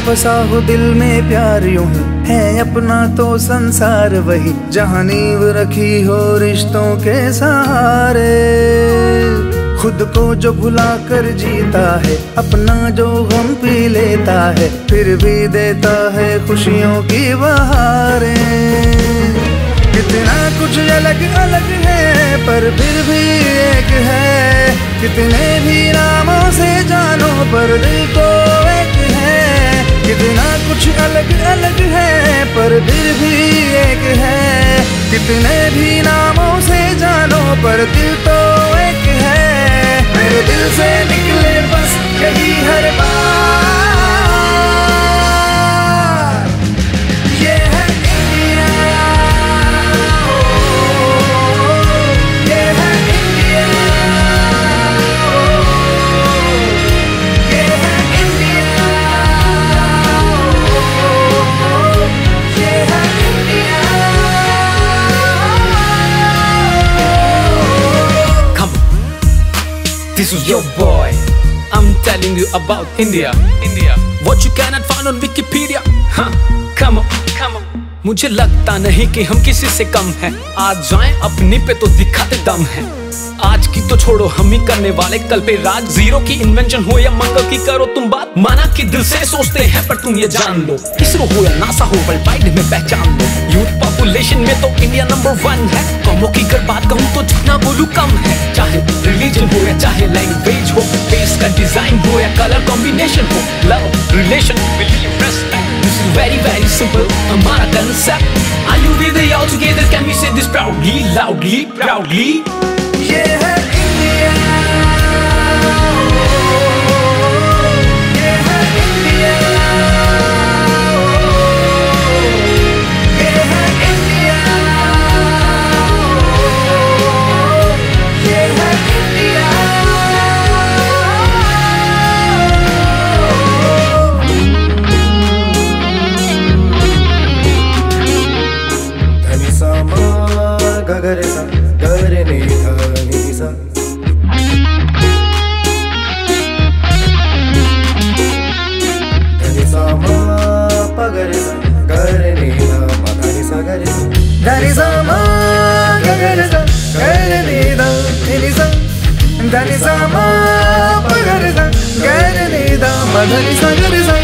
बसा हो दिल में प्यार यूं ही है अपना तो संसार वही, जहाँ नींव रखी हो रिश्तों के सहारे। खुद को जो भुला कर जीता है, अपना जो गम पी लेता है, फिर भी देता है खुशियों की बहारें। कितना कुछ अलग अलग है पर फिर भी एक है, कितने भी नामों से जानो पर दिल तो एक है। कितना कुछ अलग अलग है पर फिर भी एक है, कितने भी नामों से जानो पर दिल तो एक है। मेरे दिल से निकले बस यही हर बार, ये है इंडिया, ये है इंडिया, ये है इंडिया, ये है India. This is your boy. I'm telling you about India. What you cannot find on Wikipedia. Huh? Come on, come on. मुझे लगता नहीं कि हम किसी से कम हैं। आज जाएं अपनी पे तो दिखाते दम है। आज की तो छोड़ो हम ही करने वाले कल पे राज। जीरो की इन्वेंशन हो या मंगल की करो तुम बात, माना कि दिल से सोचते हैं पर तुम ये जान लो, इसरो हो या नासा हो वर्ल्ड वाइड में पहचान लो। यूथ पॉपुलेशन में तो इंडिया नंबर 1 है। कौमों की अगर बात कहूँ तो जितना बोलूं कम है। चाहे रिलीजन हो या चाहे लैंग्वेज हो, फेस का डिजाइन हो या कलर कॉम्बिनेशन हो, love relation believe respect, this is very very simple हमारा concept. Are you with it all together? Can we say this proudly, loudly, proudly? ये है इंडिया, ये है इंडिया, ये है इंडिया, ये है इंडिया। धनी सा मा गगरे सा गरे ने धनी सा, धनी सा मा पगरे सा गरे ने धा धनी सा गरे सा, धनी सा मा गगरे सा गरे ने धनी सा, धनी सा मा पगरे सा गरे ने धा धनी सा गरे सा,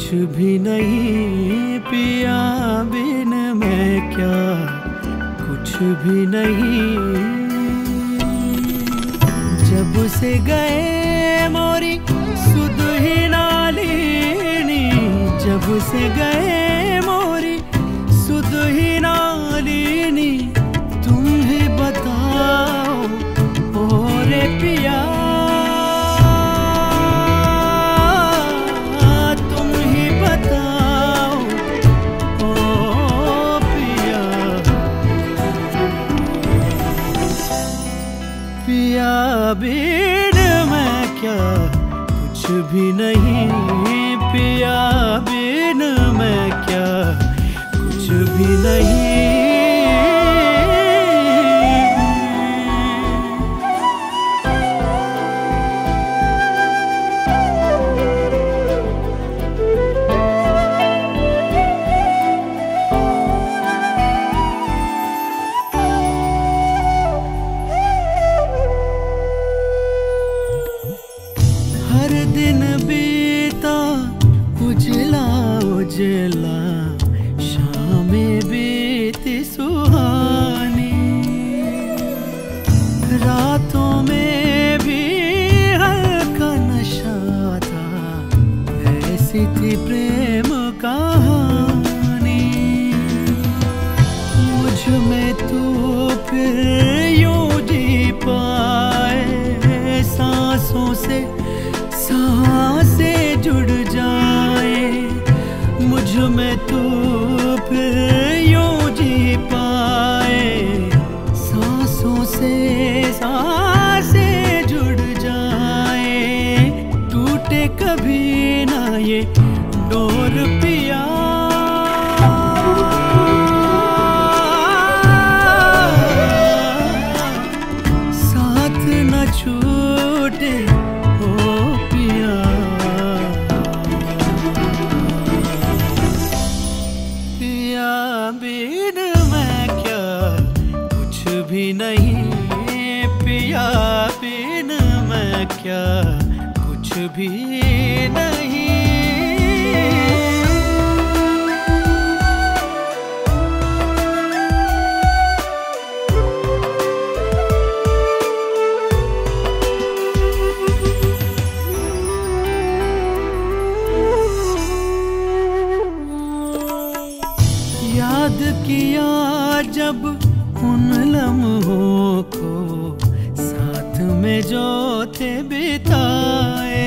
कुछ भी नहीं पिया बिन मैं क्या, कुछ भी नहीं। जब से गए मोरी सुध ही नालिनी, जब से गए मोरी सुध ही नालिनी, तुम ही बताओ ओ रे पिया, तुम ही बताओ ओ पिया। पिया बिन मैं क्या, कुछ भी नहीं पिया बिन मैं क्या, कुछ भी नहीं। हर दिन बीता उजला उजला, शामें बीती सुहानी, रातों में भी हल्का नशा था, ऐसी थी प्रेम कहानी। मुझ में तू फिर यूं जी पाए, सांसों से सांसें जुड़ जाए, मुझ में तू फिर यूं जी पाए, सांसों से सांसें जुड़ जाए, टूटे कभी ना ये डोर पिया, साथ न छूटे बिन मैं क्या, कुछ भी नहीं पिया बिन मैं क्या, कुछ भी नहीं। याद किया जब उन लम्हों को, साथ में जो थे बिताए,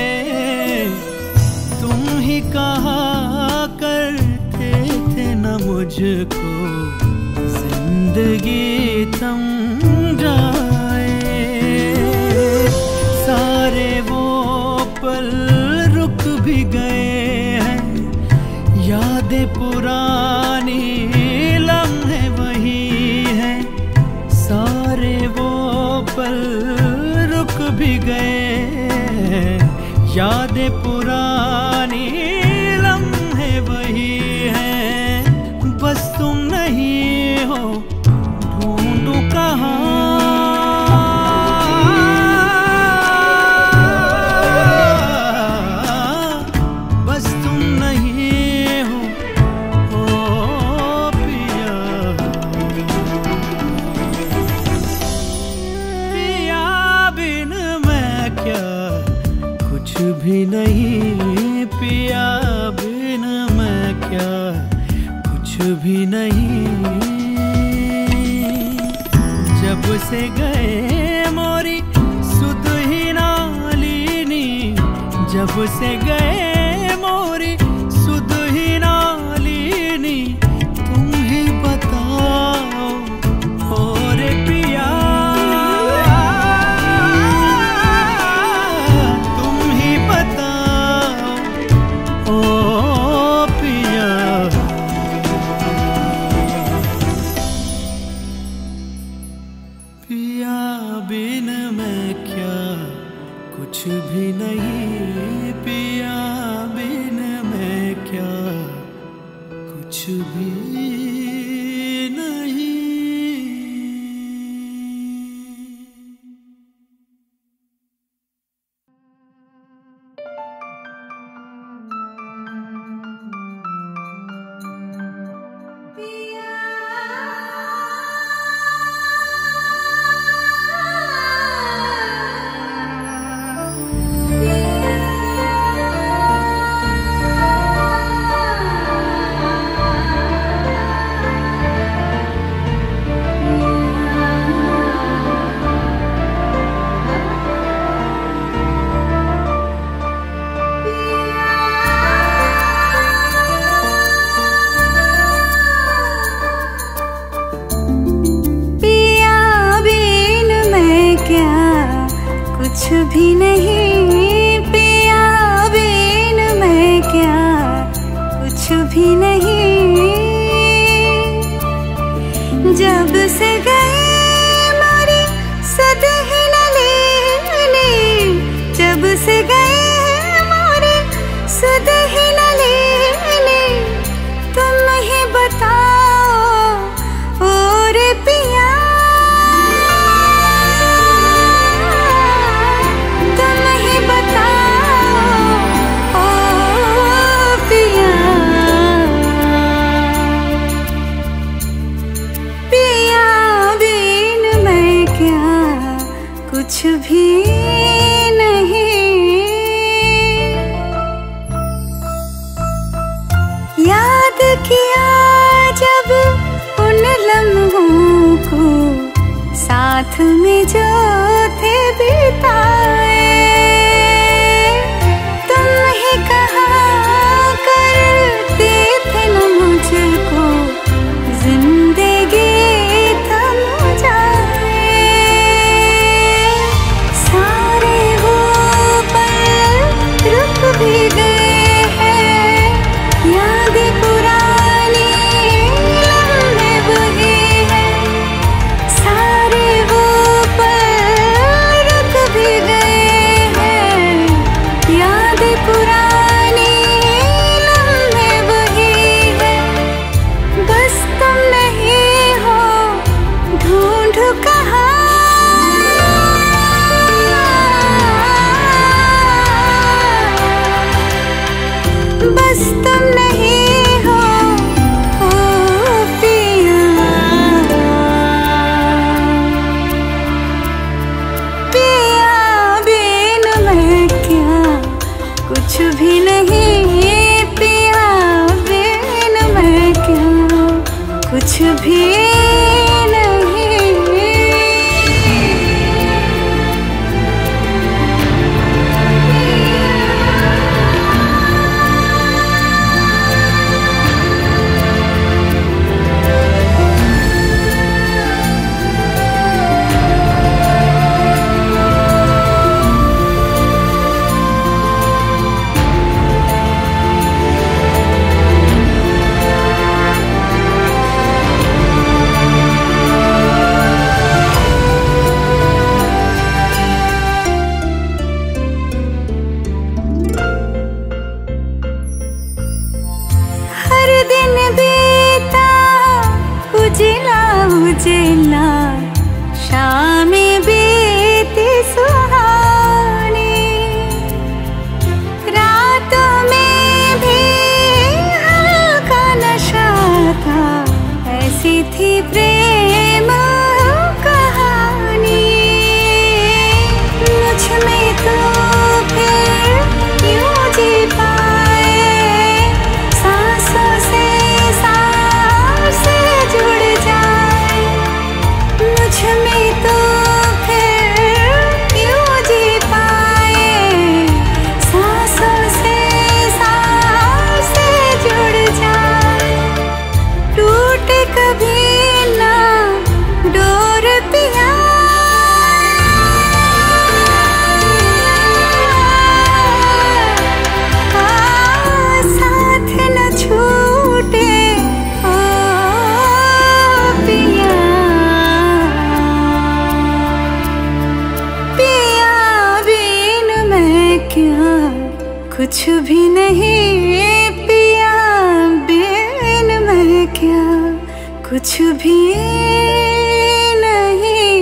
तुम ही कहा करते थे न मुझको, जिंदगी थम जाए, सारे वो पल रुक भी गए हैं, यादें पुरानी लम्हे वही हैं, सारे वो पल रुक भी गए, यादें पुरानी लम्हे वही हैं, बस तुम नहीं हो ढूंढूं कहाँ, कुछ भी नहीं पिया बिन मैं क्या, कुछ भी नहीं। जब से गए मोरी सुध ही नालिनी, जब से गए मोरी सुध ही नालिनी, तुम ही बताओ और पिया, पिया बिन मैं क्या, कुछ भी नहीं पिया बिन मैं क्या, कुछ भी नहीं। भी नहीं पिया बिन मैं क्या, कुछ भी नहीं। जब से गए मोरी सदहिन ले, जब से गए मोरी सदहिन ले, तुम ही बताओ और पिया, तुम ही बताओ ओ पिया। पिया बिन मैं क्या, कुछ भी नहीं। याद किया जब उन लम्हों को, साथ में जो थे बिताए, तुम ही कहा करते थे न मुझको, जिंदगी थम जाए। सारे वो पल रुक भी गए हैं, याद पुरानी लम्हे वही है। सारे वो पल रुक भी गए हैं, याद पुरानी लम्हे वही है। बस तुम नहीं हो, ढूंढ कहाँ, बस तुम नहीं हो ओ पिया। पिया बिन मैं क्या, कुछ भी नहीं। पिया बिन मैं क्या, कुछ भी नहीं। हर दिन बीता उजला उजला, शाम बीती सुहानी। रातों में भी हल्का नशा था, ऐसी थी प्रेम कहानी। मुझ में तो फिर यूं जी पाए, सांसों से सांसें जुड़ जाए। मुझ में तो फिर यूं जी पाए, सांसों से सांसें जुड़ जाए। टूटे कभी ना डोर पिया, साथ न छूटे ओ पिया। पिया बिन मैं क्या, कुछ भी नहीं। पिया बिन मैं क्या, कुछ भी नहीं।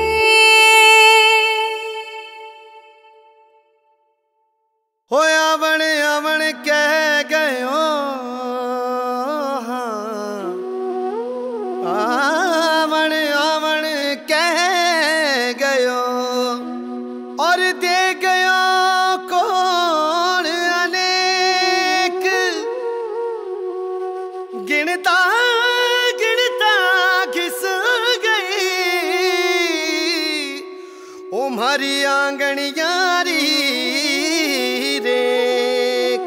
होया आवण आवण कह गयो, आवण आवण कह गयो, और दे गयो कौन अनेक। गिनता गिनता घिस गई ओ हमारी आंगनियारी रेख।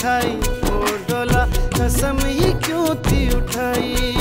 मिठाई और डोला कसम ही क्यों थी उठाई।